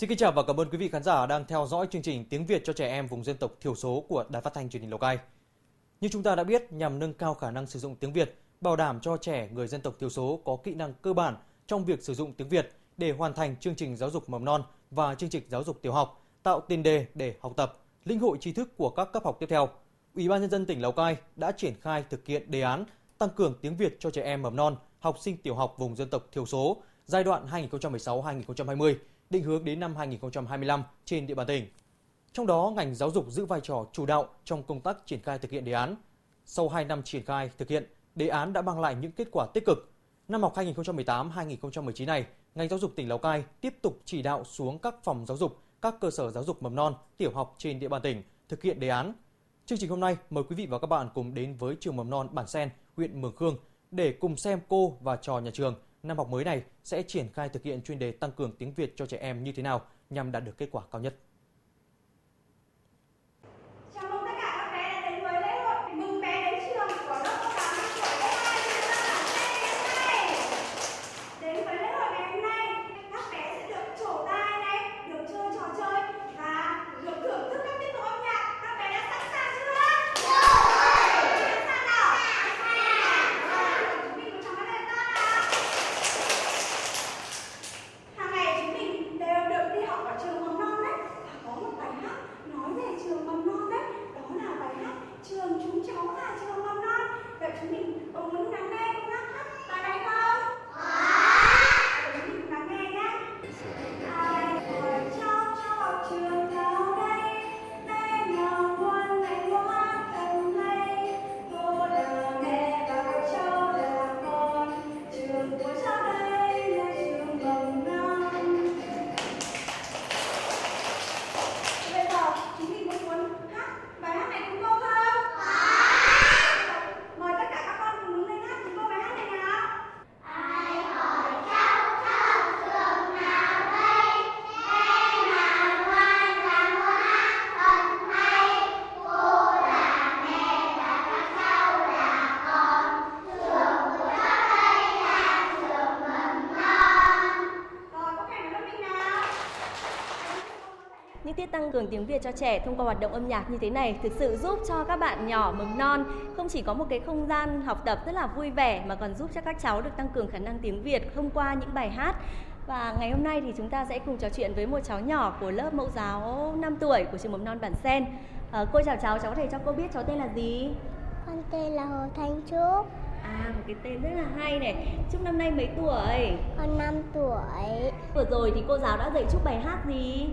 Xin kính chào và cảm ơn quý vị khán giả đang theo dõi chương trình Tiếng Việt cho trẻ em vùng dân tộc thiểu số của Đài Phát thanh Truyền hình Lào Cai. Như chúng ta đã biết, nhằm nâng cao khả năng sử dụng tiếng Việt, bảo đảm cho trẻ người dân tộc thiểu số có kỹ năng cơ bản trong việc sử dụng tiếng Việt để hoàn thành chương trình giáo dục mầm non và chương trình giáo dục tiểu học, tạo tiền đề để học tập, lĩnh hội tri thức của các cấp học tiếp theo, Ủy ban Nhân dân tỉnh Lào Cai đã triển khai thực hiện đề án tăng cường tiếng Việt cho trẻ em mầm non, học sinh tiểu học vùng dân tộc thiểu số giai đoạn 2016-2020, định hướng đến năm 2025 trên địa bàn tỉnh. Trong đó, ngành giáo dục giữ vai trò chủ đạo trong công tác triển khai thực hiện đề án. Sau 2 năm triển khai thực hiện, đề án đã mang lại những kết quả tích cực. Năm học 2018-2019 này, ngành giáo dục tỉnh Lào Cai tiếp tục chỉ đạo xuống các phòng giáo dục, các cơ sở giáo dục mầm non, tiểu học trên địa bàn tỉnh thực hiện đề án. Chương trình hôm nay mời quý vị và các bạn cùng đến với trường mầm non Bản Sen, huyện Mường Khương để cùng xem cô và trò nhà trường năm học mới này sẽ triển khai thực hiện chuyên đề tăng cường tiếng Việt cho trẻ em như thế nào nhằm đạt được kết quả cao nhất. Chào mừng tất cả các bé đã đến với lễ hội mừng bé đến trường của lớp mẫu giáo Minh Tuổi Lê Mai đến với lễ hội ngày hôm nay, các bé sẽ được trổ tai này, được chơi trò chơi và được thưởng thức các tiết mục âm nhạc. Các bé đã sẵn sàng chưa? Sẵn sàng nào? Chúng mình cùng chào các em con nào. Hàng ngày chúng mình đều được đi học ở trường mầm non đấy, và có một bài hát nói về trường mầm non đấy, đó là bài hát Trường chúng cháu là trường mầm non. Vậy chúng mình cùng muốn lắng nghe cùng hát bài này không? Chúng mình cùng lắng nghe nhé. Ai hỏi cháu học trường nào đây? Đây nào ngoan này ngoan thật hay. Cô là mẹ và các cháu là con. Trường của cháu đây là trường mầm non. Bây giờ chúng mình có muốn hát bài hát này cùng cô không? Mời tất cả các con cùng đứng lên hát cùng cô bài hát này nào. Ai hỏi cháu học trường nào đây? Đây là ngoan và ngoan thật hay. Cô là mẹ và các cháu là con. Trường của cháu đây là trường mầm non. Rồi, có kèm lớp mình nào. Những tiết tăng cường tiếng Việt cho trẻ thông qua hoạt động âm nhạc như thế này thực sự giúp cho các bạn nhỏ mầm non không chỉ có một cái không gian học tập rất là vui vẻ mà còn giúp cho các cháu được tăng cường khả năng tiếng Việt thông qua những bài hát. Và ngày hôm nay thì chúng ta sẽ cùng trò chuyện với một cháu nhỏ của lớp mẫu giáo 5 tuổi của trường mầm non Bản Sen. Cô chào cháu có thể cho cô biết cháu tên là gì? Con tên là Hồ Thanh Trúc. Một cái tên rất là hay này. Trúc năm nay mấy tuổi? Con 5 tuổi. Vừa rồi thì cô giáo đã dạy Trúc bài hát gì?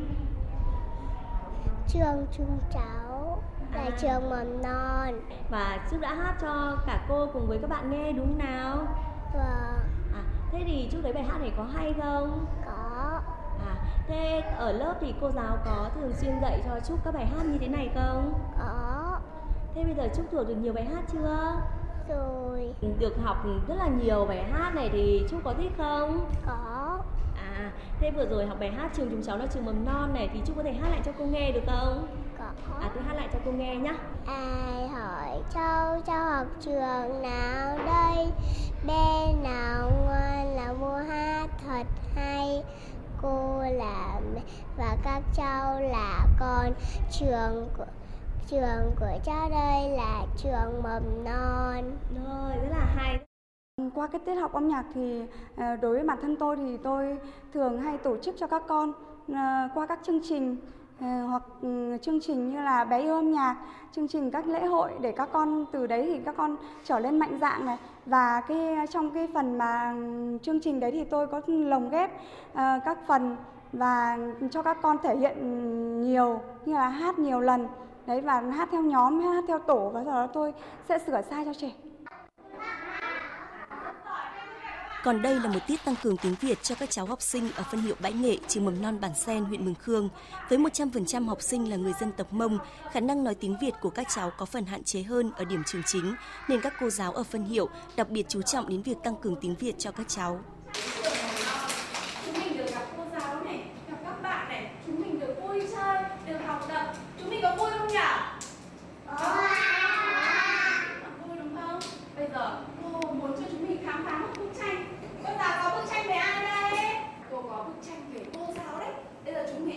Trường chúng cháu là trường mầm non. Và Trúc đã hát cho cả cô cùng với các bạn nghe đúng không nào? Vâng. Thế thì Trúc thấy bài hát này có hay không? Có. Thế ở lớp thì cô giáo có thường xuyên dạy cho Trúc các bài hát như thế này không? Có. Thế bây giờ Trúc thuộc được nhiều bài hát chưa? Rồi. Được học rất là nhiều bài hát này thì Trúc có thích không? Có. Thế vừa rồi học bài hát Trường chúng cháu là trường mầm non này thì Trúc có thể hát lại cho cô nghe được không? Có. Tôi hát lại cho cô nghe nhá. Ai hỏi cháu học trường nào đây? Bên nào ngoan là mua hát thật hay. Cô là mẹ và các cháu là con. Trường của cháu đây là trường mầm non. Rồi, rất là hay. Qua cái tiết học âm nhạc thì đối với bản thân tôi thì tôi thường hay tổ chức cho các con qua các chương trình hoặc chương trình như là bé yêu âm nhạc, chương trình các lễ hội để các con từ đấy thì các con trở lên mạnh dạn này. Và trong cái phần mà chương trình đấy thì tôi có lồng ghép các phần và cho các con thể hiện nhiều như là hát nhiều lần đấy, và hát theo nhóm, hát theo tổ, và sau đó tôi sẽ sửa sai cho trẻ. Còn đây là một tiết tăng cường tiếng Việt cho các cháu học sinh ở phân hiệu Bãi Nghệ, trường mầm non Bản Sen, huyện Mường Khương. Với 100% học sinh là người dân tộc Mông, khả năng nói tiếng Việt của các cháu có phần hạn chế hơn ở điểm trường chính, nên các cô giáo ở phân hiệu đặc biệt chú trọng đến việc tăng cường tiếng Việt cho các cháu. Chúng mình được gặp cô giáo này, gặp các bạn này, chúng mình được vui chơi, được học tập. Chúng mình có vui không nhỉ? Có. Vui đúng không? Bây giờ cô muốn cho chúng mình khám phá một bức tranh. Cô giáo có bức tranh về ai đây? Cô có bức tranh về cô giáo đấy. Bây giờ chúng mình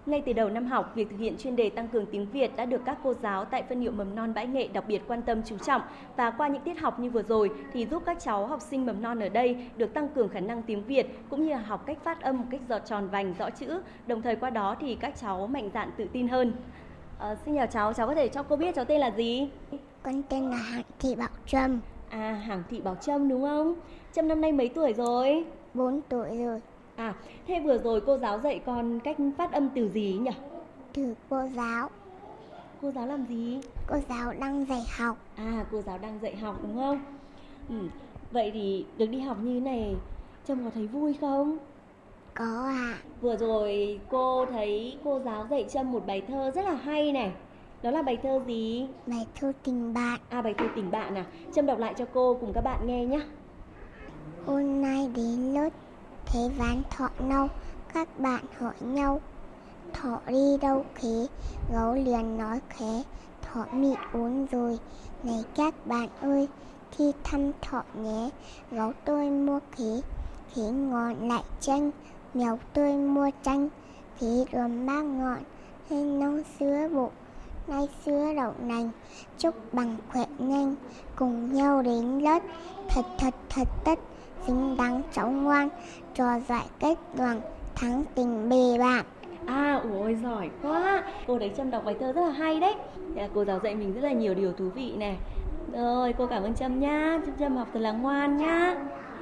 Ngay từ đầu năm học, việc thực hiện chuyên đề tăng cường tiếng Việt đã được các cô giáo tại phân hiệu mầm non Bãi Nghệ đặc biệt quan tâm chú trọng, và qua những tiết học như vừa rồi thì giúp các cháu học sinh mầm non ở đây được tăng cường khả năng tiếng Việt cũng như là học cách phát âm một cách giọt tròn vành, rõ chữ. Đồng thời qua đó thì các cháu mạnh dạn tự tin hơn. Xin chào cháu có thể cho cô biết cháu tên là gì? Con tên là Hạng Thị Bảo Trâm. Hạng Thị Bảo Trâm đúng không? Trâm năm nay mấy tuổi rồi? 4 tuổi rồi. Thế vừa rồi cô giáo dạy con cách phát âm từ gì nhỉ? Từ cô giáo. Cô giáo làm gì? Cô giáo đang dạy học. Cô giáo đang dạy học đúng không? Vậy thì được đi học như thế này, Trâm có thấy vui không? Có ạ. Vừa rồi cô thấy cô giáo dạy Trâm một bài thơ rất là hay này. Đó là bài thơ gì? Bài thơ Tình Bạn. Bài thơ Tình Bạn Trâm đọc lại cho cô cùng các bạn nghe nhé. Hôm nay đến lớp thấy ván thọ nâu, các bạn hỏi nhau thọ đi đâu thế? Gấu liền nói khẽ, thọ bị ốm rồi. Này các bạn ơi, thi thăm thọ nhé. Gấu tôi mua khế ngon lại chanh. Mèo tôi mua chanh, khế đùm bác ngọn. Hay nấu sữa bụng, nay sữa đậu nành. Chúc bằng khỏe nhanh, cùng nhau đến lớp. Thật tất, xứng đáng cháu ngoan, trò dạy kết đoàn, thắng tình bè bạn. Ôi giỏi quá. Cô thấy Trâm đọc bài thơ rất là hay đấy. Cô giáo dạy mình rất là nhiều điều thú vị này. Rồi, cô cảm ơn Trâm nhá. Chúc Trâm học thật là ngoan nhá.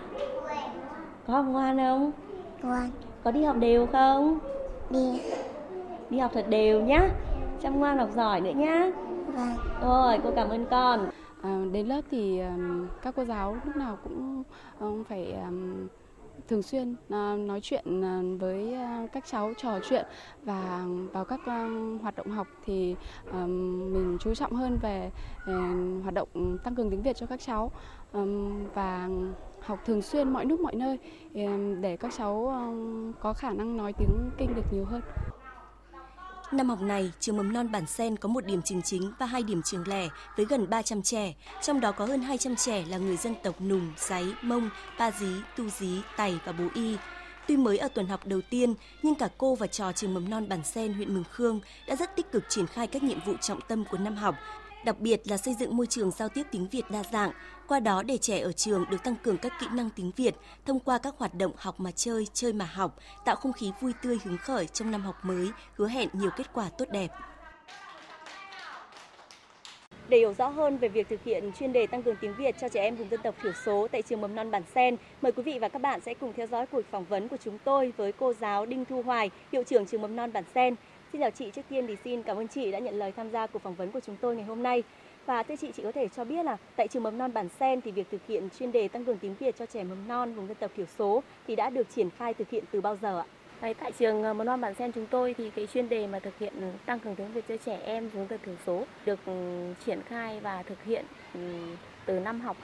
Có học ngoan không? Ngoan. Có đi học đều không? Đi học thật đều nhá. Trâm ngoan học giỏi nữa nhá. Vâng. Rồi, cô cảm ơn con. Đến lớp thì các cô giáo lúc nào cũng phải thường xuyên nói chuyện với các cháu, trò chuyện, và vào các hoạt động học thì mình chú trọng hơn về hoạt động tăng cường tiếng Việt cho các cháu, và học thường xuyên mọi lúc mọi nơi để các cháu có khả năng nói tiếng Kinh được nhiều hơn. Năm học này, trường mầm non Bản Sen có 1 điểm trường chính và 2 điểm trường lẻ với gần 300 trẻ, trong đó có hơn 200 trẻ là người dân tộc Nùng, Dáy, Mông, Pa Dí, Tu Dí, Tày và Bố Y. Tuy mới ở tuần học đầu tiên, nhưng cả cô và trò trường mầm non Bản Sen, huyện Mường Khương đã rất tích cực triển khai các nhiệm vụ trọng tâm của năm học, đặc biệt là xây dựng môi trường giao tiếp tiếng Việt đa dạng, qua đó để trẻ ở trường được tăng cường các kỹ năng tiếng Việt thông qua các hoạt động học mà chơi, chơi mà học, tạo không khí vui tươi hứng khởi trong năm học mới, hứa hẹn nhiều kết quả tốt đẹp. Để hiểu rõ hơn về việc thực hiện chuyên đề tăng cường tiếng Việt cho trẻ em vùng dân tộc thiểu số tại trường mầm non Bản Sen, mời quý vị và các bạn sẽ cùng theo dõi cuộc phỏng vấn của chúng tôi với cô giáo Đinh Thu Hoài, hiệu trưởng trường mầm non Bản Sen. Xin chào chị, trước tiên thì xin cảm ơn chị đã nhận lời tham gia cuộc phỏng vấn của chúng tôi ngày hôm nay. Và thưa chị có thể cho biết là tại trường mầm non Bản Sen thì việc thực hiện chuyên đề tăng cường tiếng Việt cho trẻ mầm non vùng dân tộc thiểu số thì đã được triển khai thực hiện từ bao giờ ạ? Tại trường mầm non Bản Sen chúng tôi thì cái chuyên đề mà thực hiện tăng cường tiếng Việt cho trẻ em vùng dân tộc thiểu số được triển khai và thực hiện từ năm học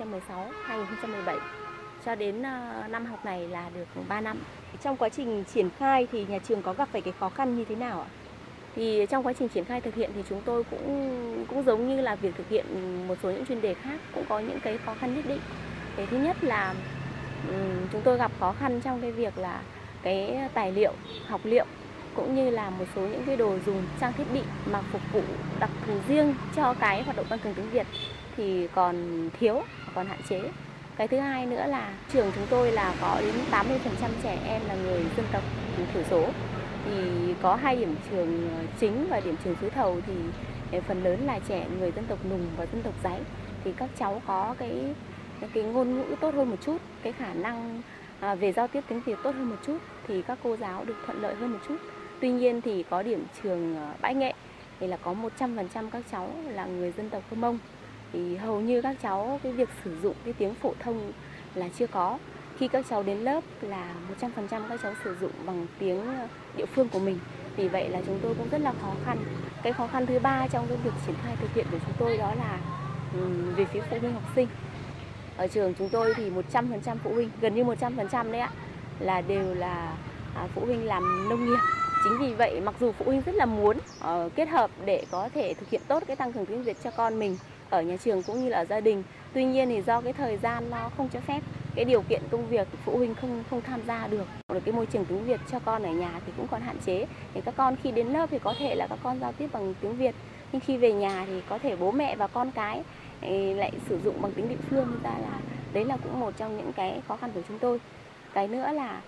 2016-2017 cho đến năm học này là được 3 năm. Trong quá trình triển khai thì nhà trường có gặp phải cái khó khăn như thế nào ạ? Thì trong quá trình triển khai thực hiện thì chúng tôi cũng giống như là việc thực hiện một số những chuyên đề khác, cũng có những cái khó khăn nhất định. Cái thứ nhất là chúng tôi gặp khó khăn trong cái việc là cái tài liệu, học liệu cũng như là một số những cái đồ dùng, trang thiết bị mà phục vụ đặc thù riêng cho cái hoạt động tăng cường tiếng Việt thì còn thiếu, còn hạn chế. Cái thứ hai nữa là trường chúng tôi là có đến 80% trẻ em là người dân tộc thiểu số. Thì có 2 điểm trường chính và điểm trường xứ Thầu thì phần lớn là trẻ người dân tộc Nùng và dân tộc Dáy. Thì các cháu có cái ngôn ngữ tốt hơn một chút, cái khả năng về giao tiếp tiếng Việt tốt hơn một chút thì các cô giáo được thuận lợi hơn một chút. Tuy nhiên thì có điểm trường Bãi Nghệ thì là có 100% các cháu là người dân tộc Hơ Mông. Thì hầu như các cháu cái việc sử dụng cái tiếng phổ thông là chưa có. Khi các cháu đến lớp là 100% các cháu sử dụng bằng tiếng địa phương của mình. Vì vậy là chúng tôi cũng rất là khó khăn. Cái khó khăn thứ 3 trong cái việc triển khai thực hiện của chúng tôi đó là về phía phụ huynh học sinh. Ở trường chúng tôi thì 100% phụ huynh, gần như 100% đấy ạ, là đều là phụ huynh làm nông nghiệp. Chính vì vậy mặc dù phụ huynh rất là muốn kết hợp để có thể thực hiện tốt cái tăng cường tiếng Việt cho con mình ở nhà trường cũng như là ở gia đình. Tuy nhiên thì do cái thời gian nó không cho phép, cái điều kiện công việc phụ huynh không tham gia được cái môi trường tiếng Việt cho con ở nhà thì cũng còn hạn chế. Thì các con khi đến lớp thì có thể là các con giao tiếp bằng tiếng Việt, nhưng khi về nhà thì có thể bố mẹ và con cái lại sử dụng bằng tiếng địa phương, ra là đấy là cũng một trong những cái khó khăn của chúng tôi. Cái nữa là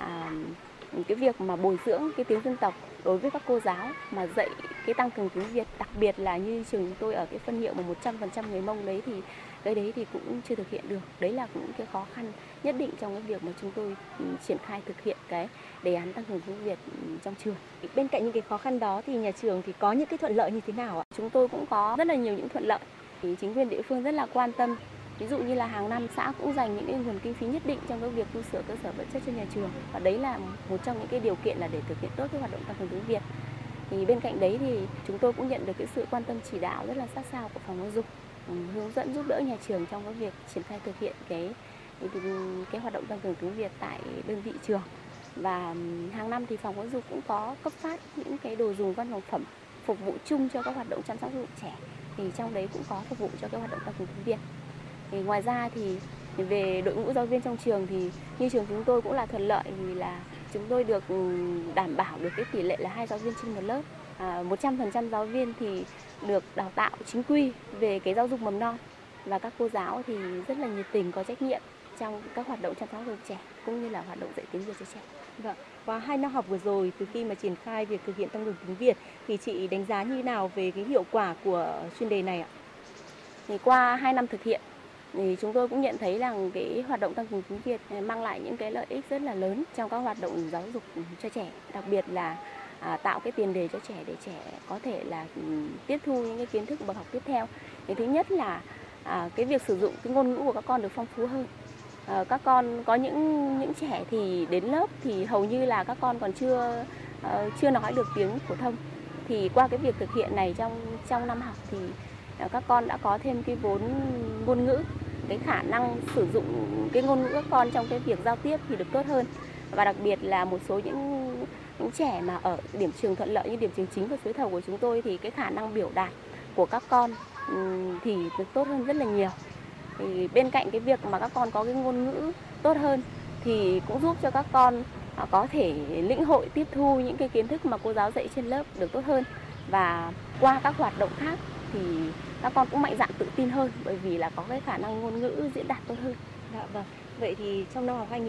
cái việc mà bồi dưỡng cái tiếng dân tộc đối với các cô giáo mà dạy cái tăng cường tiếng Việt, đặc biệt là như trường chúng tôi ở cái phân hiệu mà 100% người Mông đấy, thì cái đấy thì cũng chưa thực hiện được. Đấy là cũng cái khó khăn nhất định trong cái việc mà chúng tôi triển khai thực hiện cái đề án tăng cường tiếng Việt trong trường. Bên cạnh những cái khó khăn đó thì nhà trường thì có những cái thuận lợi như thế nào ạ? Chúng tôi cũng có rất là nhiều những thuận lợi. Thì chính quyền địa phương rất là quan tâm. Ví dụ như là hàng năm xã cũng dành những cái nguồn kinh phí nhất định trong cái việc tu sửa cơ sở vật chất cho nhà trường. Và đấy là một trong những cái điều kiện là để thực hiện tốt cái hoạt động tăng cường tiếng Việt. Thì bên cạnh đấy thì chúng tôi cũng nhận được cái sự quan tâm chỉ đạo rất là sát sao của phòng giáo dục, hướng dẫn giúp đỡ nhà trường trong cái việc triển khai thực hiện cái hoạt động tăng cường tiếng Việt tại đơn vị trường. Và hàng năm thì phòng giáo dục cũng có cấp phát những cái đồ dùng văn phòng phẩm phục vụ chung cho các hoạt động chăm sóc giáo dục trẻ. Thì trong đấy cũng có phục vụ cho cái hoạt động tăng cường tiếng Việt. Thì ngoài ra thì về đội ngũ giáo viên trong trường thì như trường chúng tôi cũng là thuận lợi vì là chúng tôi được đảm bảo được cái tỷ lệ là 2 giáo viên trên một lớp. 100% giáo viên thì được đào tạo chính quy về cái giáo dục mầm non, và các cô giáo thì rất là nhiệt tình, có trách nhiệm trong các hoạt động chăm sóc giáo dục trẻ cũng như là hoạt động dạy tiếng Việt cho trẻ. Vâng. Qua 2 năm học vừa rồi, từ khi mà triển khai việc thực hiện tăng cường tiếng Việt thì chị đánh giá như thế nào về cái hiệu quả của chuyên đề này ạ? Thì qua 2 năm thực hiện thì chúng tôi cũng nhận thấy rằng cái hoạt động tăng cường tiếng Việt mang lại những cái lợi ích rất là lớn trong các hoạt động giáo dục cho trẻ, đặc biệt là tạo cái tiền đề cho trẻ để trẻ có thể là tiếp thu những cái kiến thức bậc học tiếp theo. Cái thứ nhất là cái việc sử dụng cái ngôn ngữ của các con được phong phú hơn. Các con có những trẻ thì đến lớp thì hầu như là các con còn chưa nói được tiếng phổ thông. Thì qua cái việc thực hiện này trong năm học thì các con đã có thêm cái vốn ngôn ngữ, cái khả năng sử dụng cái ngôn ngữ các con trong cái việc giao tiếp thì được tốt hơn. Và đặc biệt là một số những trẻ mà ở điểm trường thuận lợi như điểm trường chính và suối Thầu của chúng tôi thì cái khả năng biểu đạt của các con thì được tốt hơn rất là nhiều. Thì bên cạnh cái việc mà các con có cái ngôn ngữ tốt hơn thì cũng giúp cho các con có thể lĩnh hội tiếp thu những cái kiến thức mà cô giáo dạy trên lớp được tốt hơn. Và qua các hoạt động khác thì các con cũng mạnh dạn tự tin hơn bởi vì là có cái khả năng ngôn ngữ diễn đạt tốt hơn. Dạ vâng. Vậy thì trong năm học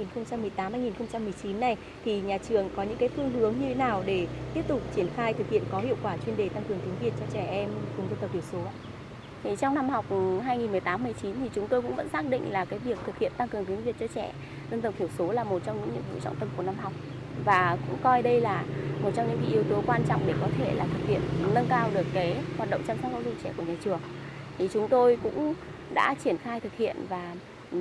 2018-2019 này thì nhà trường có những cái phương hướng như thế nào để tiếp tục triển khai thực hiện có hiệu quả chuyên đề tăng cường tiếng Việt cho trẻ em vùng dân tộc thiểu số ạ? Thì trong năm học 2018-19 thì chúng tôi cũng vẫn xác định là cái việc thực hiện tăng cường tiếng Việt cho trẻ dân tộc thiểu số là một trong những nhiệm vụ trọng tâm của năm học, và cũng coi đây là một trong những cái yếu tố quan trọng để có thể là thực hiện nâng cao được cái hoạt động chăm sóc giáo dục trẻ của nhà trường. Thì chúng tôi cũng đã triển khai thực hiện và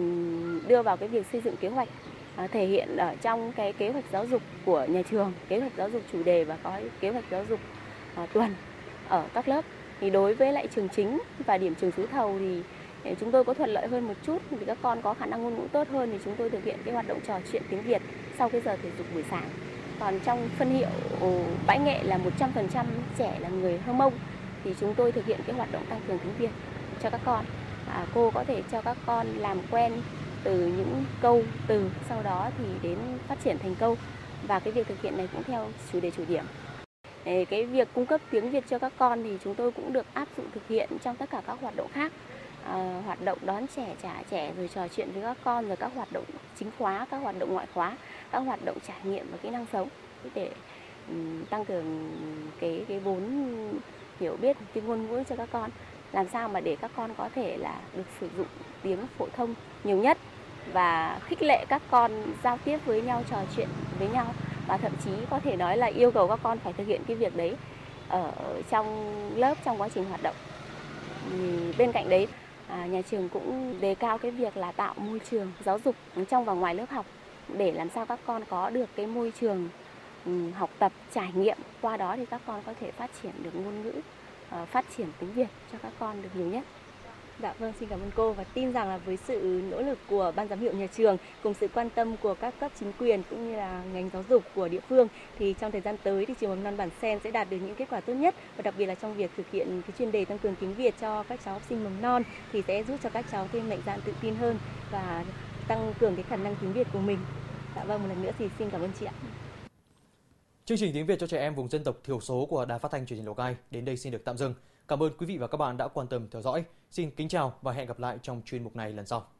đưa vào cái việc xây dựng kế hoạch thể hiện ở trong cái kế hoạch giáo dục của nhà trường, kế hoạch giáo dục chủ đề và có kế hoạch giáo dục tuần ở các lớp. Thì đối với lại trường chính và điểm trường suối Thầu thì chúng tôi có thuận lợi hơn một chút vì các con có khả năng ngôn ngữ tốt hơn thì chúng tôi thực hiện cái hoạt động trò chuyện tiếng Việt sau cái giờ thể dục buổi sáng. Còn trong phân hiệu Bãi Nghệ là 100% trẻ là người Hơ Mông thì chúng tôi thực hiện cái hoạt động tăng cường tiếng Việt cho các con. Cô có thể cho các con làm quen từ những câu từ, sau đó thì đến phát triển thành câu, và cái việc thực hiện này cũng theo chủ đề chủ điểm. Cái việc cung cấp tiếng Việt cho các con thì chúng tôi cũng được áp dụng thực hiện trong tất cả các hoạt động khác, hoạt động đón trẻ, trả trẻ, rồi trò chuyện với các con, rồi các hoạt động chính khóa, các hoạt động ngoại khóa, các hoạt động trải nghiệm và kỹ năng sống để tăng cường cái vốn hiểu biết, cái ngôn ngữ cho các con, làm sao mà để các con có thể là được sử dụng tiếng phổ thông nhiều nhất và khích lệ các con giao tiếp với nhau, trò chuyện với nhau, và thậm chí có thể nói là yêu cầu các con phải thực hiện cái việc đấy ở trong lớp trong quá trình hoạt động. Bên cạnh đấy, nhà trường cũng đề cao cái việc là tạo môi trường giáo dục trong và ngoài lớp học để làm sao các con có được cái môi trường học tập, trải nghiệm, qua đó thì các con có thể phát triển được ngôn ngữ, phát triển tiếng Việt cho các con được nhiều nhất. Dạ vâng, xin cảm ơn cô và tin rằng là với sự nỗ lực của ban giám hiệu nhà trường cùng sự quan tâm của các cấp chính quyền cũng như là ngành giáo dục của địa phương thì trong thời gian tới thì trường mầm non Bản Sen sẽ đạt được những kết quả tốt nhất, và đặc biệt là trong việc thực hiện cái chuyên đề tăng cường tiếng Việt cho các cháu học sinh mầm non thì sẽ giúp cho các cháu thêm mạnh dạn tự tin hơn và tăng cường cái khả năng tiếng Việt của mình. Dạ vâng, một lần nữa thì xin cảm ơn chị ạ. Chương trình tiếng Việt cho trẻ em vùng dân tộc thiểu số của Đài Phát thanh Truyền hình Lào Cai đến đây xin được tạm dừng. Cảm ơn quý vị và các bạn đã quan tâm theo dõi. Xin kính chào và hẹn gặp lại trong chuyên mục này lần sau.